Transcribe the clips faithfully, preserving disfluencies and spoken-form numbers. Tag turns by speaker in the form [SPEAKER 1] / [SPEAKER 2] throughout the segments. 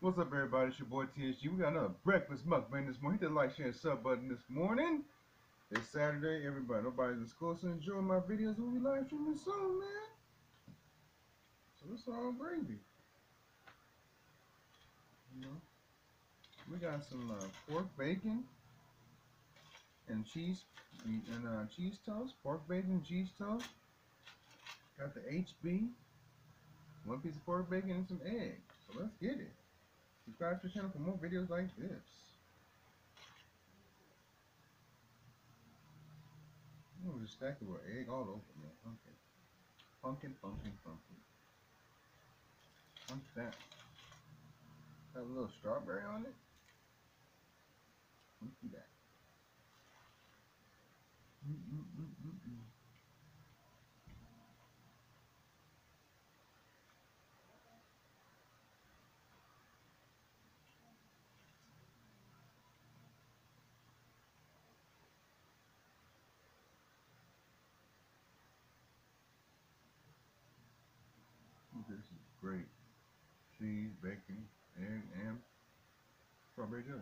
[SPEAKER 1] What's up, everybody? It's your boy T S G. We got another breakfast mukbang this morning. Hit the like, share, and sub button this morning. It's Saturday, everybody. Nobody's in school, so enjoy my videos. We'll be live streaming soon, man. So it's all gravy. You know, we got some uh, pork bacon and cheese and uh, cheese toast. Pork bacon, cheese toast. Got the H B. One piece of pork bacon and some eggs. So let's get it. Subscribe to the channel for more videos like this. Oh, just stack it with egg all over, man. Okay. Funkin', funkin', funkin'. What's that? Got a little strawberry on it? Look at that. Mm -mm -mm -mm -mm. This is great. Cheese, bacon, egg, and strawberry jelly.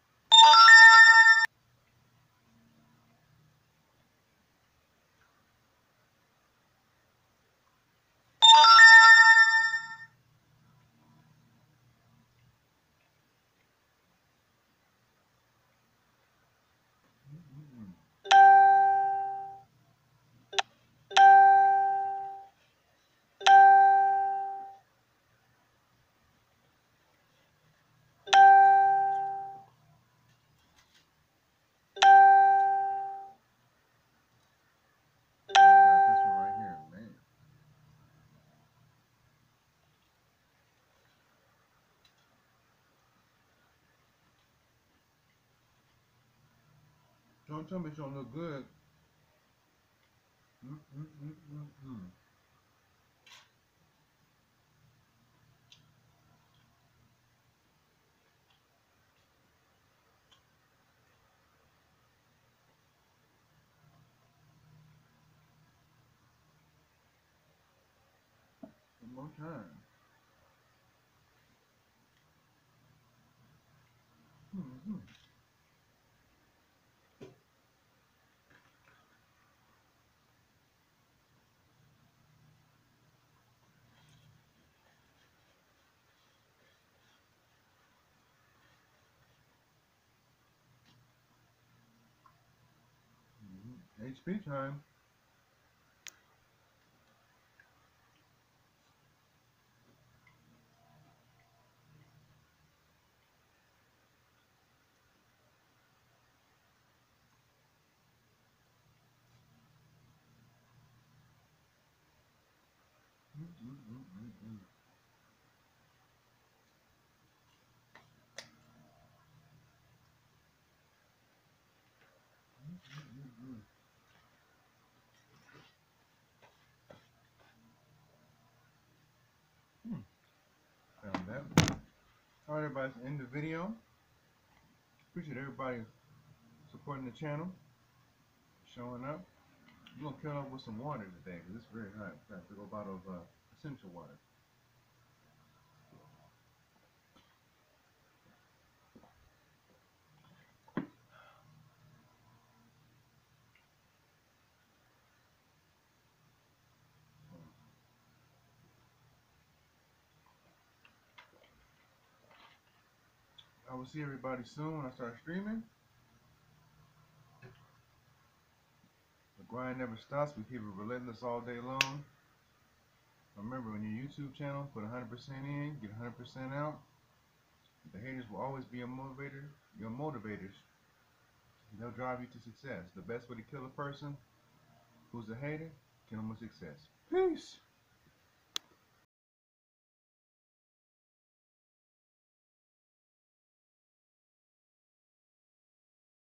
[SPEAKER 1] Mm -mm -mm. I got this one right here, man. Don't tell me it don't look good. Mm -mm -mm -mm -mm. One more time. Mm -hmm. Mm -hmm. H P time. Mm -mm -mm -mm -mm. Mm -mm -mm. Mm. Found that. Alright, everybody, that's the end of the video. Appreciate everybody supporting the channel, showing up. I'm gonna kill off with some water today because it's very hot. Got a big old bottle of uh, essential water. I will see everybody soon when I start streaming. The grind never stops. We keep it relentless all day long. Remember, on your YouTube channel, put one hundred percent in, get one hundred percent out. The haters will always be your motivator. Your motivators. They'll drive you to success. The best way to kill a person who's a hater, kill them with success. Peace.